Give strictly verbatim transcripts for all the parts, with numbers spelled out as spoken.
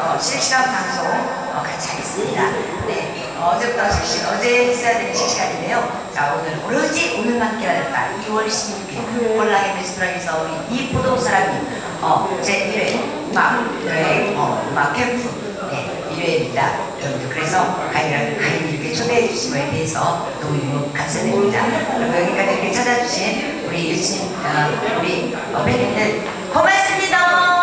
어, 실시간 방송 어, 같이 하겠습니다. 네, 어, 어제부터 실시간, 어제 했어야 되는 실시간인데요. 자, 오늘 오로지 오늘만 기다렸다. 이월 십육일 콜라겐 레스토랑에서 우리 이포도 사람이 어, 제일 회 음악 여행 어, 음악 캠프 네, 일 회입니다. 여러분들 그래서 가인을 가인 이렇게 초대해 주신 거에 대해서 너무 감사드립니다. 그리고 여기까지 이렇게 찾아주신 우리 유치님 어, 우리 어, 팬님들 고맙습니다.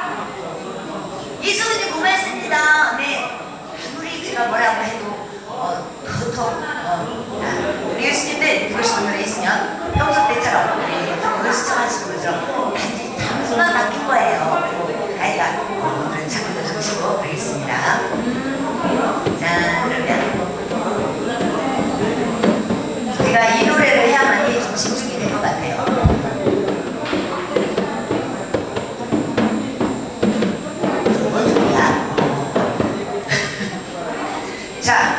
이수근님 고맙습니다. 네, 아무리 제가 뭐라고 해도 어, 보통 어, 우리 유치님들 들으신 분들이 있으면 평소 때처럼 우리 그걸 시청하시는 것처럼 단지 방송만 맡긴 거예요. 그리고 가이가 어, 오늘은 작품도 적시고 가겠습니다. 자, 그러면 제가 이 노래를 해야만이 좀 집중이 될 것 같아요. 뭔 소리야? 자,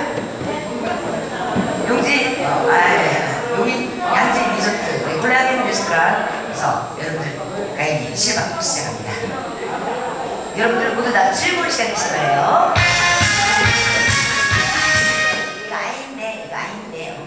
용지, 어, 아, 여기 양지 리조트, 콜라겐 레스토랑에서 여러분들 가인이 실방 시작합니다. 여러분들 모두 다 출근 시간 되실 거예요. 이거 아닌데, 이거 아닌데요.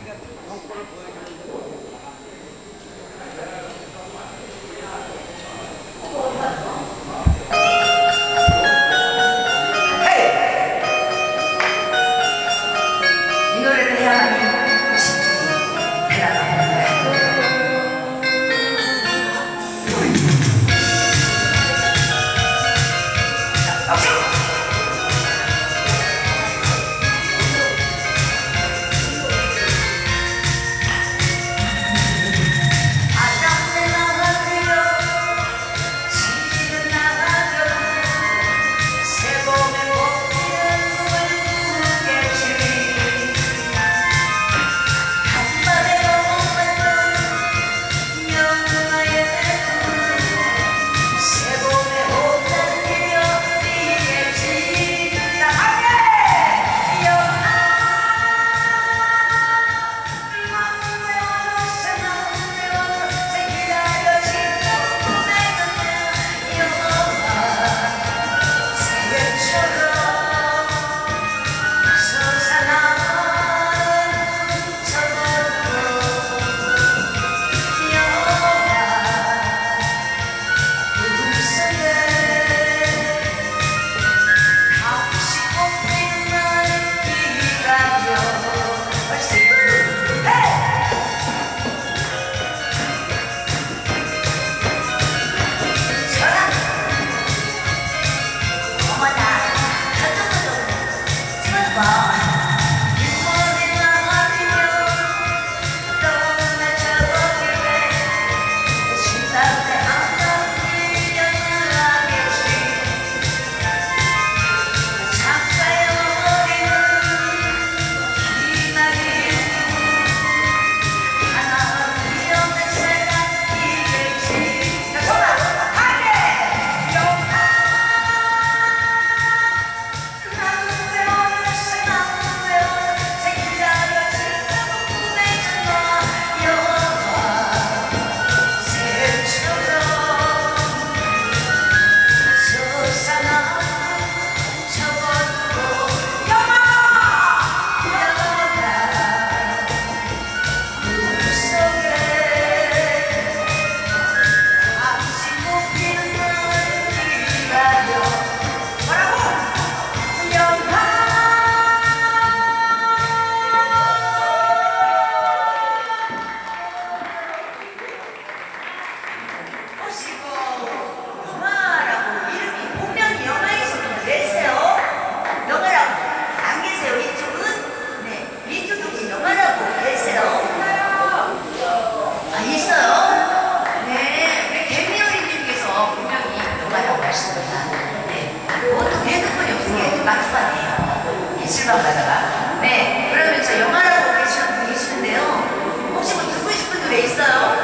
실망하다가 네, 그러면 저 영화를 보고 계시는 분 계시는데요. 혹시 뭐 듣고 싶은 노래 있어요?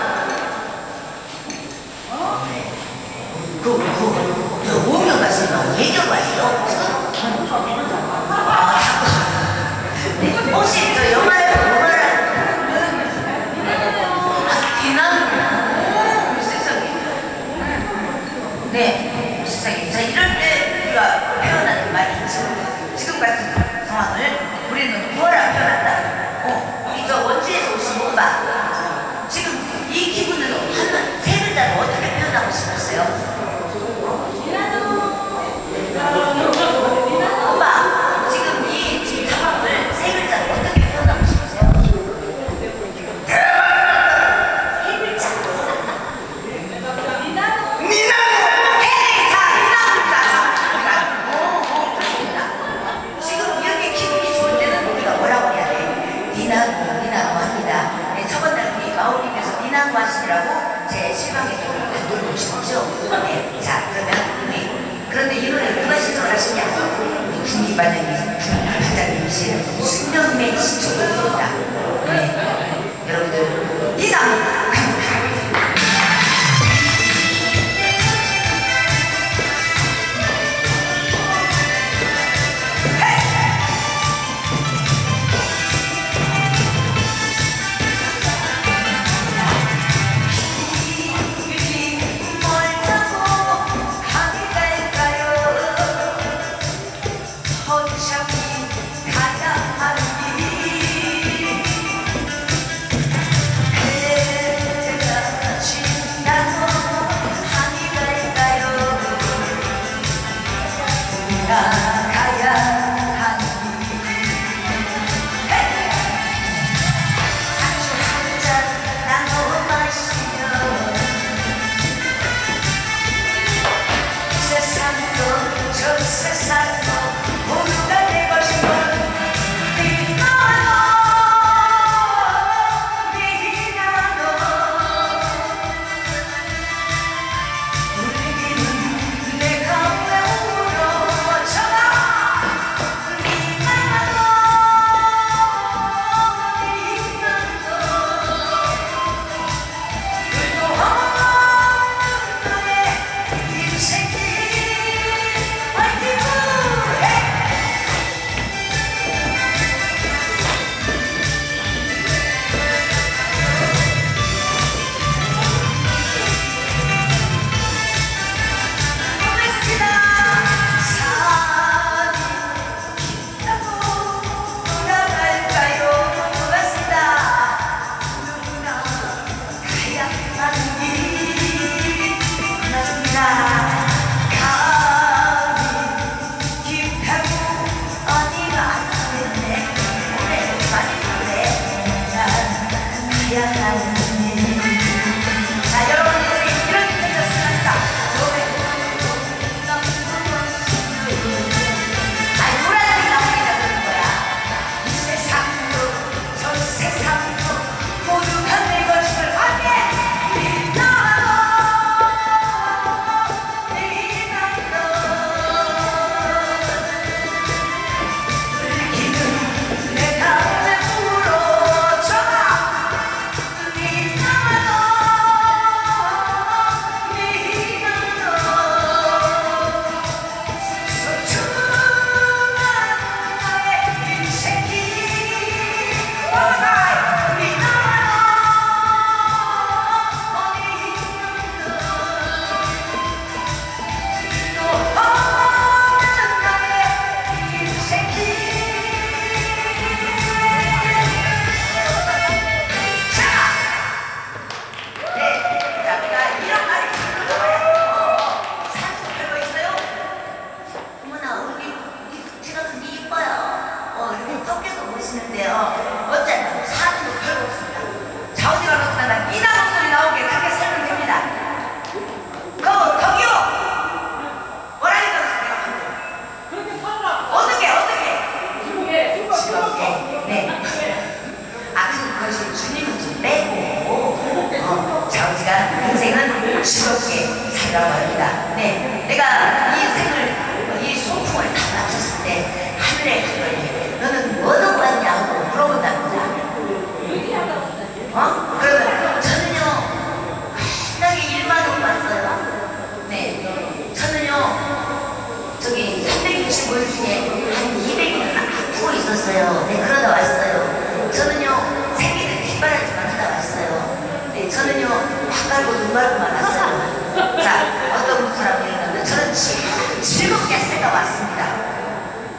어? 네. 그, 그, 저 오은영 가수님 얘기하고 왔어? 아, 자꾸. 네. 혹시 저 영화를, 영화를. 아, 뒤남? 세상에. 네, 세상에. 자, 이럴 때 우리가 지금, 지금 같은 상황을 우리는 뭐라 표현한다? 어, 우리 저 원주에서 오신 오빠 지금 이 기분을 한 세 글자로 어떻게 표현하고 싶었어요? 오빠 지금 이 지금 상황을 세 글자로 어떻게 표현하고 싶으세요? 대박! 세 글자. 니나노. 오케이, 자 니나노입니다. 자, 오, 오, 그렇습니다. 지금 이렇게 기분이 좋을 때는 우리가 뭐라고 해야 돼? 니나노, 니나노 합니다. 네, 저번 날 우리 마오님께서 니나노 하시느라고 제 실망의 도를 만들고 싶죠. 네, 자 그러면 우리 그런데 이 노래 누가 신청을 하시냐? 우리 국립반장님, 국립반장님이신 숙명매 신청곡입니다. 네, 여러분들 니나노. 즐겁게 살라고 합니다. 네, 내가 이 생을, 이 소풍을 다 마쳤을 때 하늘에 하늘에 너는 뭐 하고 왔냐고 물어본답니다. 어? 그러면 저는요 신나게 일만 하고 왔어요. 네, 저는요 저기 삼백육십오 일 중에 한 이백 일은 아프고 있었어요. 네, 그러다 왔어요. 저는요 생일을 뒷바라지만 하다 왔어요. 네, 저는요 밥 갈고 눈 갈고만 왔어요. 자, 어떤 사람이 있는데 저는 즐겁게 살다 왔습니다.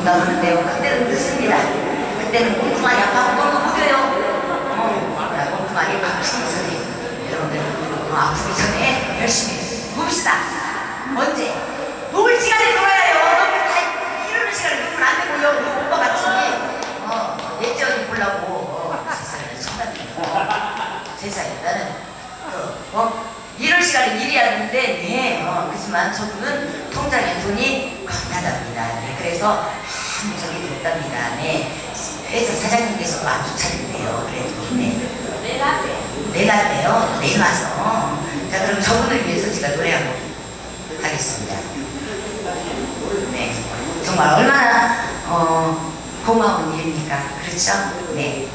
그러는데요. 그때는 늦습니다. 그때는 꼼꼼하게 아파서 너무 무뎌요. 어, 꼼꼼하게 아프시기 전에 여러분들 어, 아프기 전에 열심히 봅시다. 언제? 놀 시간에 놀아야 해요. 다 이러는 시간에 놀면 안 되고 요, 요 오빠 같이 어, 예전에 보려고 어, 세상에 손가락 세상에 나는 그, 어, 이럴 시간에 일해야 하는데 네, 어, 그렇지만 저분은 통장에 돈이 겁나답니다. 네, 그래서 한무적이 됐답니다. 네, 회사 사장님께서 안주 차린대요. 그래도 네, 내일 왔대요. 내일 와서 자 그럼 저분을 위해서 제가 노래하고 하겠습니다. 네, 정말 얼마나 어, 고마운 일입니까? 그렇죠? 네.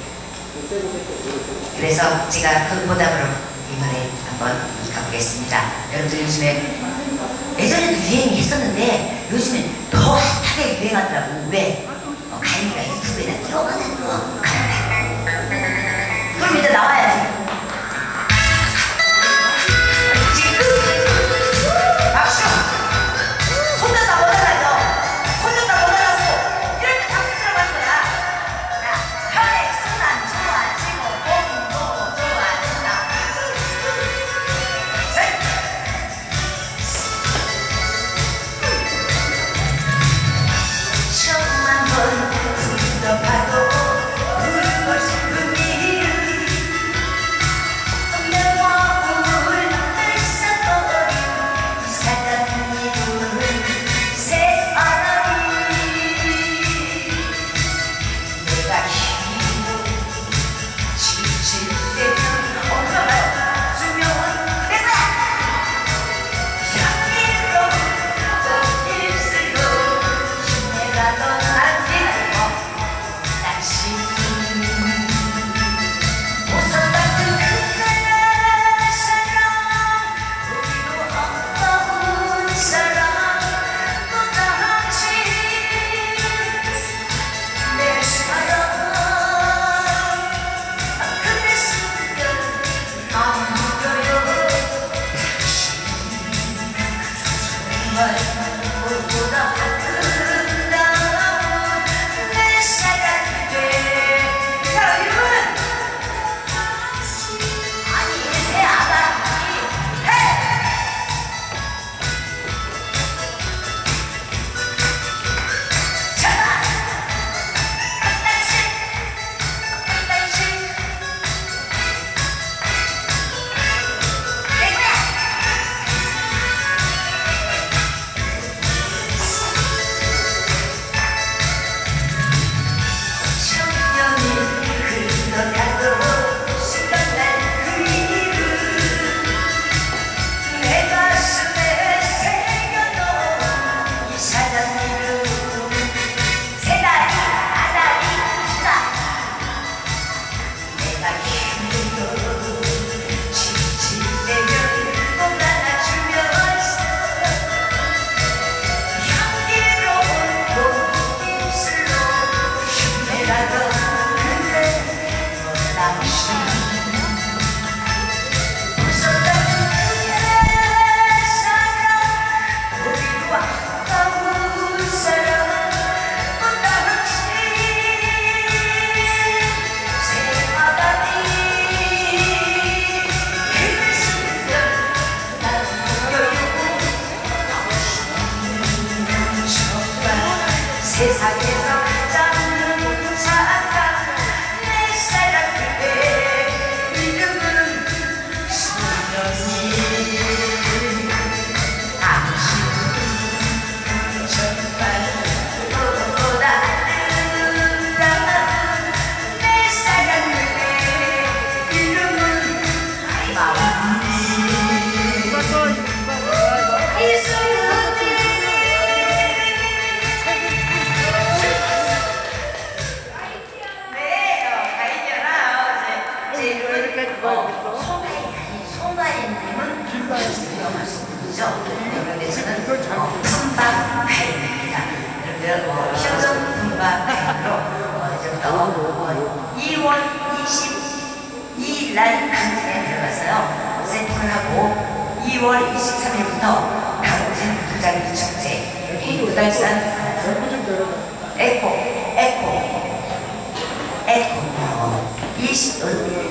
그래서 제가 그 보답으로 이 노래 한번 가보겠습니다. 여러분들 요즘에 예전에도 유행이 했었는데 요즘엔 더 핫하게 유행하더라고. 왜? 어, 가인이가 유튜브에다 띄워가는 거. 그럼 이제 나와야지. 지금 박수! 손잡다 못하죠? 손잡다 못하라고 이럴 때 박수 들어가는 거야. 자, 혈액 순환 좋아지고 몸도 좋아진다. 셋! 처음 한번 불러봐도 울고 싶은 이름 내 마음을 뺏어버린 이상한 이름 새아름이 내가 힘으로 지칠 때는 엄마가 주면 내가 향기로 또 입술로 힘내가던 안되는 당신 웃었던 그날의 사랑 우리도 아까운 사랑 또 당신 내 사랑 그대 순간 안 보여요 정말 물보다 아름다운 내 사랑 그대 자 여러분 아니 새 아가씨 헤 잡아 한 단씩 한 단씩 내 거야 천년이 흘러가도 순간날 그 이름 내 가슴에 새겨놓은 이 사랑 이름 세 다리 아다리 수다 내가 힘들어 지칠 때면 꼭 안아주면서 향기로운 꽃입술로 힘내라던 그대 너 당신 웃었던 그의 사랑 우리도 아까운 사랑 또 당신 새아가리 그 순간 난 보여요 정말 세상에서 가장 사랑 내 사랑 그대 이름은 소년이 당신 정말 무엇보다 아름다운 내 사랑 그대 이름은 마음이 이소연이 네, 어, 가인이나 제, 제 이름은 어, 송가인 아니 송가인님은 유명하신 분이죠. 그런데 저는 어, 품밥가인입니다. 여러분들 어, 현존 품밥가인으로 어, 이제부터 어, 이월 이십이일 날 강진에 들어가서요 세팅을 하고 이월 이십삼일부터 강진 도자기 축제 여기 도달산 에코, 에코, 에코. 어, 이십, 어,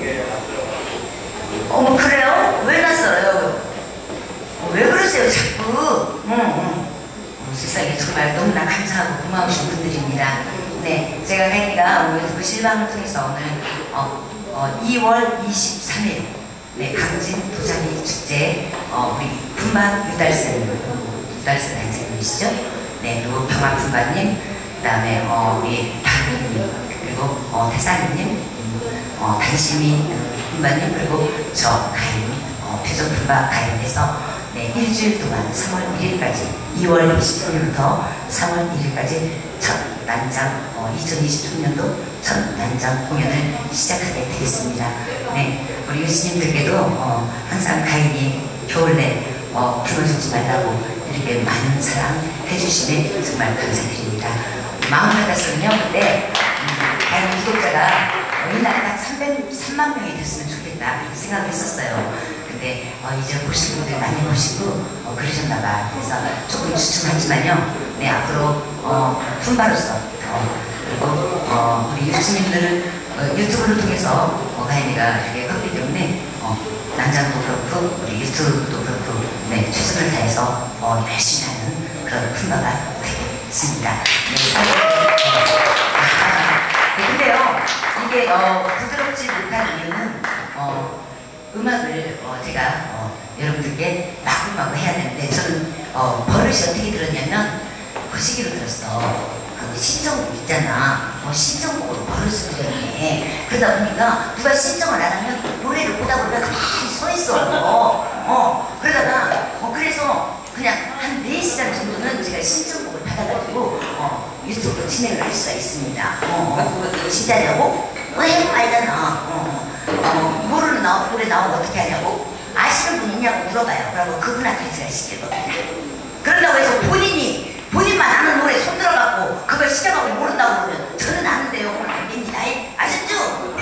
어머, 그래요? 왜 낯설어요? 어, 왜 그러세요, 자꾸? 응, 응. 어, 세상에 정말 너무나 감사하고 고마우신 분들입니다. 네, 제가 가인이가 오늘 그 실방을 통해서 오늘 어, 어, 이월 이십삼일 네, 강진 도자기 축제 어, 우리 분만 유달선 유달선 단장님이시죠? 네, 그리고 병학 분반님, 그 다음에 어, 우리 박님, 그리고 어, 대사님, 어, 단심이 분반님, 그리고 저 가인, 어, 표정 분반 가인에서 네, 일주일 동안 삼월 일일까지 이월 이십삼일부터 삼월 일일까지 첫 난장 어, 이천이십삼년도 첫 난장 공연을 시작하게 되겠습니다. 네, 우리 유스님들께도 어, 항상 가인이 겨울내 어, 굶어 죽지 말라고 이렇게 많은 사랑 해주시면 정말 감사드립니다. 마음 같았으면요, 그때 음, 가인 구독자가 어, 이날 딱 삼만 명이 됐으면 좋겠다 그렇게 생각을 했었어요. 근데 어, 이제 보실 분들 많이 보시고 어, 그러셨나봐. 그래서 조금 주춤하지만요, 네, 앞으로 어, 품바로서 어, 그리고 어, 우리 유튜브님들은 어, 유튜브를 통해서 어, 가인이가 이렇게 컸기 때문에 어, 난장도 그렇고 우리 유튜브도 그렇고 네, 최선을 다해서 어, 열심히 하는 그런 품바가 되겠습니다. 네, 네, 근데요, 이게 어, 부드럽지 못한 이유는 어, 음악을 어, 제가 어, 여러분들께 마구마구 해야 되는데 저는 어, 버릇이 어떻게 들었냐면 그 시기로 들었어. 그 신청곡 있잖아. 어, 신청곡으로 버릇을 들었네. 그러다 보니까 누가 신청을 안 하면 노래를 보다 보니까 가만히 서 있어. 어, 어. 그러다가 어, 그래서 그냥 한 네 시간 정도는 제가 신청곡을 받아가지고 어, 유튜브 진행을 할 수가 있습니다. 어, 어. 진짜냐고? 왜 알잖아. 어, 어, 모르는 나, 노래 나오면 어떻게 하냐고? 아시는 분 있냐고 물어봐요. 그러고 그분한테 제가 시킬 겁니다. 그런다고 해서 본인이 본인만 아는 노래 손들어갖고 그걸 시켜갖고 모른다고 그러면 저는 아는데요. 그건 안 됩니다. 아셨죠?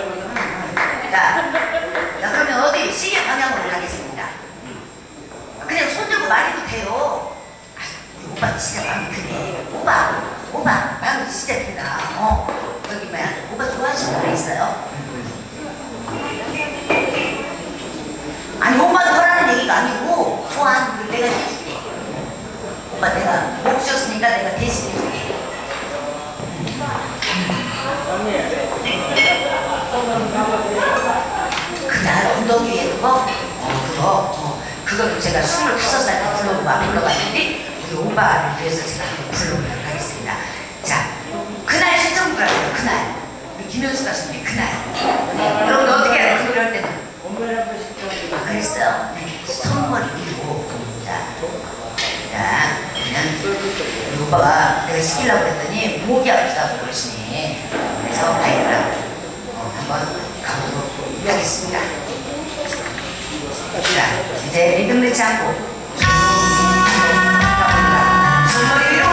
자, 자, 그러면 어디 시계 방향으로 가겠습니다. 그냥 손들고 말해도 돼요. 아, 우리 오빠 진짜 마음이 크네. 오빠, 오빠 마음이 진짜 크다. 어, 여기 뭐야? 오빠 좋아하시는 노래 있어요? 아니, 오빠 좋아하는 얘기가 아니고 좋아하는 걸 내가 해줄게. 오빠 내가 목 줬으니까 내가 대신 해줄게. 그날 운동 위에 그거? 어, 그거 어, 그거를 제가 스물다섯 살 때 불러보고 안 불러봤는데 우리 오빠를 위해서 제가 한번 불러보도록 하겠습니다. 자, 그날 신청부를 하세요. 그날 우리 김현수 가수님이 그날. 네, 여러분들 어떻게 해요? 그 노래 할 때는? 아, 그랬어요. 네, 손머리 위로. 자, 자, 그러면 우리 오빠가 내가 시키려고 그랬더니 목이 아프다고 그러시니 그래서 가이드랑 어, 한번 가보도록 하겠습니다. 자, 이제 리듬 넣지 않고 가봅니다. 손머리 위로.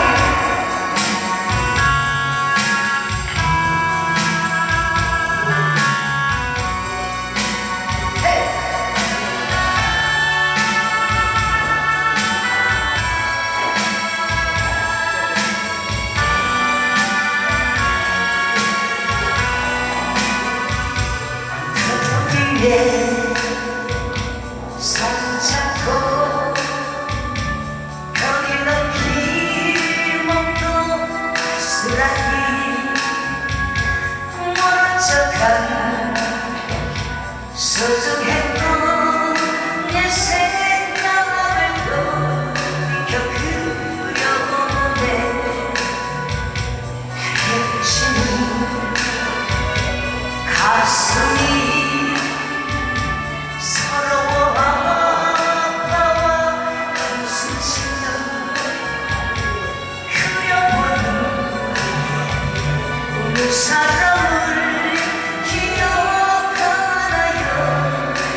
손잡고 거리는 길목도 아슬아슬 모른 척한 소중했던 내 생각을 돌이켜 그려보네. 해지는 가슴이 사람을 기억하나요?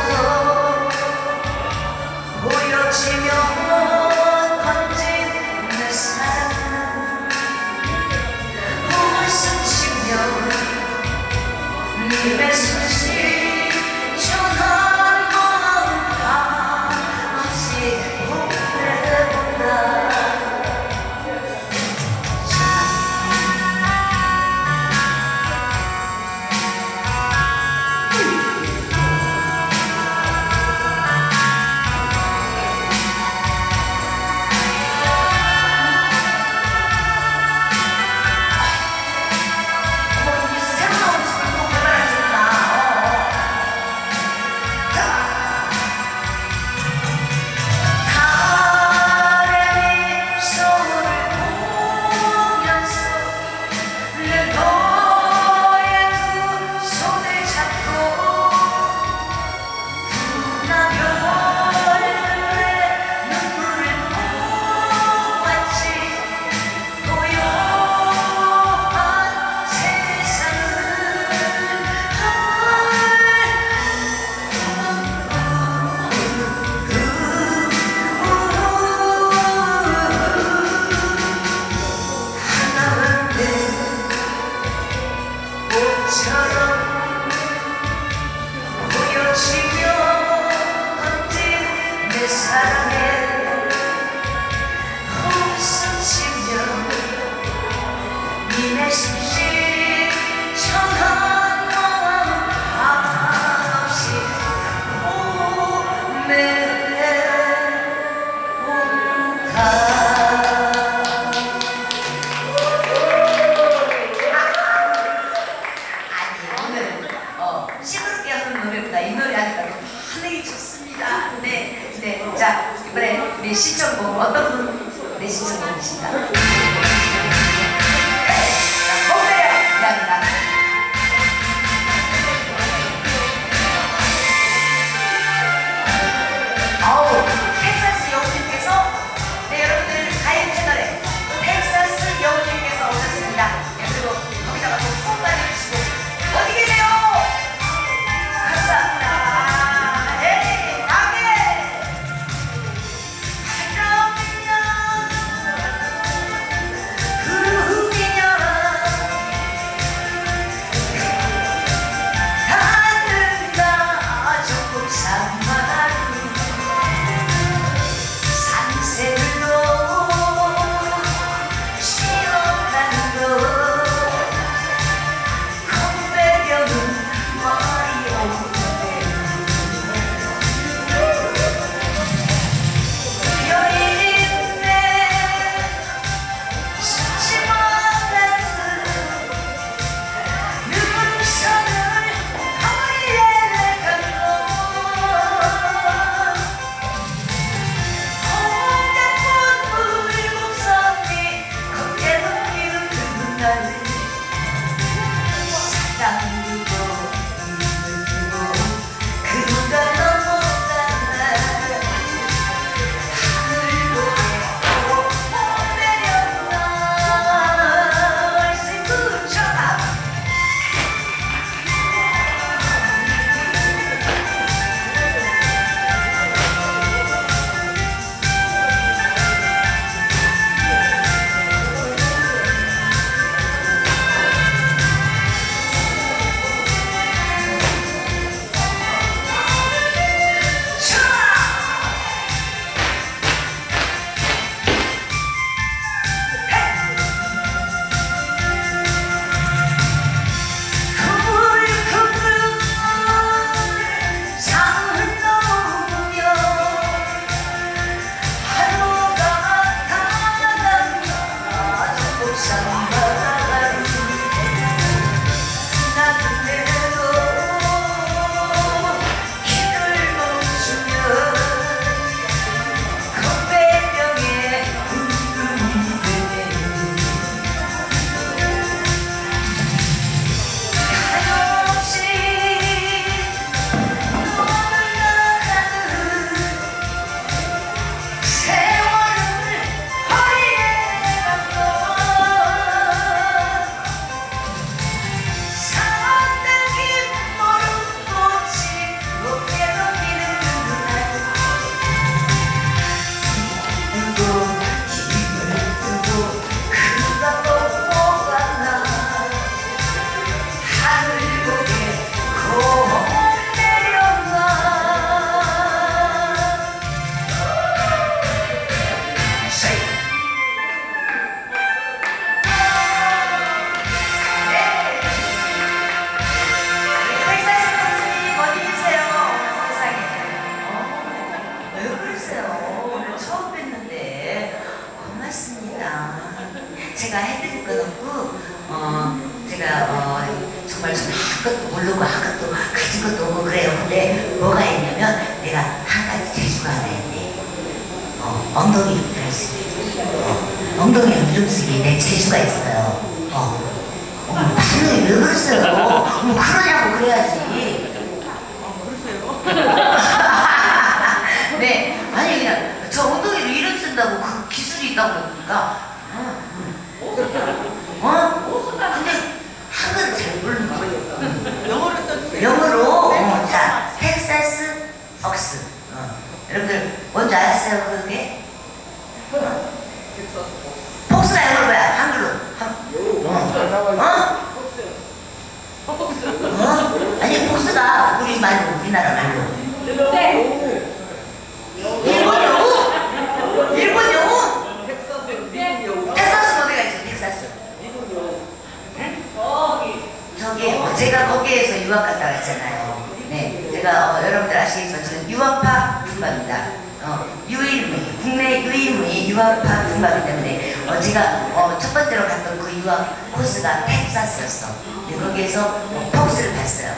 보여지며 던진 내 사랑은 몸을 스치며 님의 손실 전한 마음 한없이 보내본다. 보여지며 던진 내 사랑에 홈스치며 님의 숨쉬 천한 마음 한없이 보내본다. 시끄럽게 하는 노래보다 이 노래 하니까 더 반응이 좋습니다. 네, 네. 자, 이번에 우리 신청곡 어떤 분? 네, 신청곡이십니다. 네, 자, 봄내려 기다립니다. 아우, 텍사스 여우님께서, 네, 여러분들 가인 채널에 텍사스 여우님께서 오셨습니다. 네, 그리고 거기다가 또 손까지 주시고 어디 계세요? 감사합니다. 에이, 가게! 하정이야 한 것도 모르고 한 것도 가진 것도 없고 그래요. 근데 뭐가 있냐면 내가 한 가지 재주가 하나 있네. 어, 엉덩이 이름쓰기. 어, 엉덩이 이름쓰기 내 재주가 있어요. 어, 어 반응이 왜 그랬어요? 뭐 그러냐고 그래야지. 어, 그러세요? 네, 아니 그냥 저 엉덩이로 이름 쓴다고 그 기술이 있다고 그러니까 어? 어? 근데 한글을 잘 모르는 거예요. 영어로 써주세요. 영어로 어, 자, 텍사스 폭스. 어. 여러분들 뭔지 아세요 그게? 어? 폭스가 영어로 뭐야? 한글로. 한, 어? 어? 어? 아니 폭스가 우리 말로 우리나라 말로. 네. 일본 영어? 일본 영어? 텍사스 어디가 있어? 텍사스. 응? 저기 어, 제가 거기에서 유학 갔다 왔잖아요. 네, 제가 어, 여러분들 아시겠지만 저는 유학파 군밤입니다. 어, 유일무이 국내 유일무이 유학파 군밤이기 때문에 어, 제가 어, 첫 번째로 갔던 그 유학 코스가 텍사스였어. 네, 거기에서 어, 폭스를 봤어요.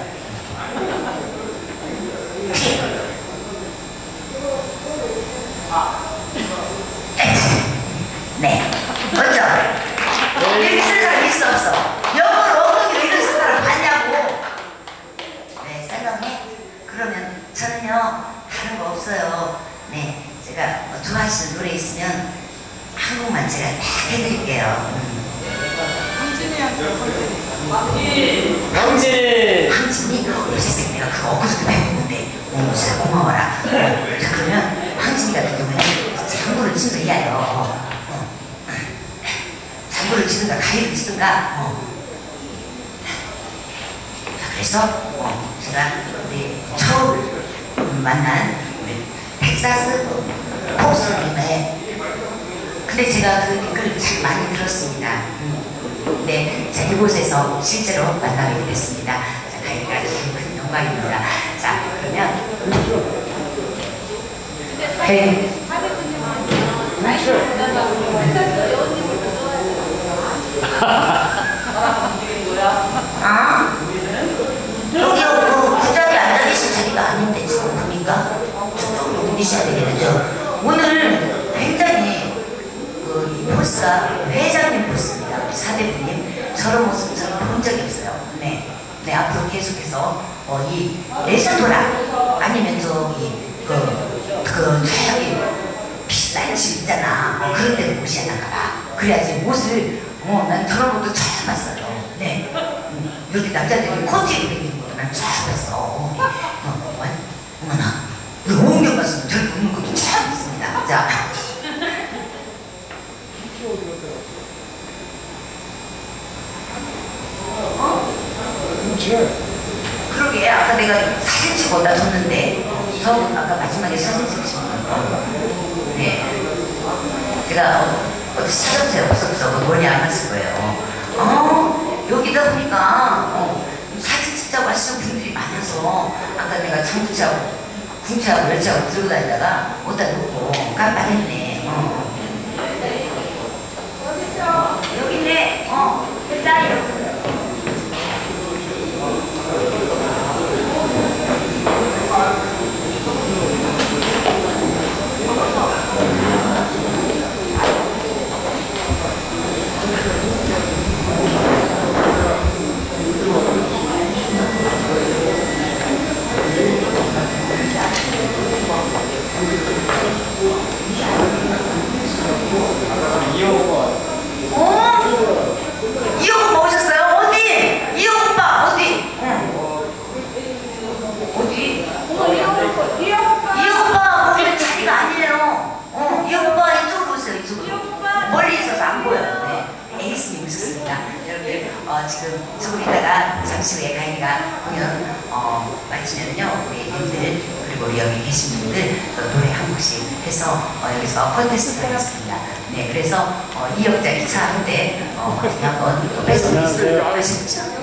네, 먼저 이렇게 쓰는 사람 있어 없어? 영어로 엉덩이로 이런 쓰는 사람 봤냐고? 네, 썰렁해? 그러면 저는요 다른 거 없어요. 네, 제가 뭐 좋아하시는 노래 있으면 한 곡만 제가 딱 해드릴게요. 황진이한테 황진이 황진 황진이 요새 내가 그거 엊그저께 배웠는데 어, 진짜 고마워라. 어, 자 그러면 황진이 같은 경우에는 장구를 치는 이야요. 어, 어. 장구를 치든가 가위를 치든가 어. 자 그래서 어, 제가 우리 처음 만난 우리 텍사스 폭스인데 근데 제가 그 댓글을 참 많이 들었습니다. 음. 네, 자 이곳에서 실제로 만나게 됐습니다. 자 가위가 큰 영광입니다. 자 그러면 네. 아? 여기요, 그, 그 자리에 앉아 계실 자리가 아닌데, 지금 보니까. 저쪽으로 옮기셔야 되겠죠. 오늘 굉장히, 그, 이 포스가 회장님 포스입니다. 우리 사대부님. 저런 모습 저는 본 적이 없어요. 네. 네, 앞으로 계속해서, 어, 이, 레스토랑, 아니면 저기, 그, 그, 저기, 비싼 집 있잖아. 어, 그런 데를 모셔야 나가라. 그래야지 옷을, 어, 난 저런 것도 처음 봤어요. 네. 음, 여기 남자들이 코트 입는 것도 난 처음 봤어. 어, 어, 어, 어머나. 이거 오은경 가서 저렇게 입는 것도 처음 봤습니다. 자. 어? 그러게, 아까 내가 사진 찍어 다 줬는데, 저 아까 마지막에 사진 찍으신 거. 네. 제가 어, 어디 찾아보세요. 없어 없어. 머리 안 갔을 거예요. 어, 여기다 보니까 어, 사진 찍자고 하시는 분들이 많아서 아까 내가 장구차하고 궁차하고 열차하고 들고 다니다가 어디다 놓고 깜빡했네. 어. 어딨어? 여기 있네. 어, 일단 이렇게. 어, 지금 조금 이따가 잠시 후에 가인이가 공연 어, 마치면요 우리 님들 그리고 우리 여기 계신 분들 또 노래 한 곡씩 해서 어, 여기서 콘테스트를 하겠습니다. 네, 그래서 어, 이역자 기차 한대 어, 어떻게 한번 또 뺏어 보시죠.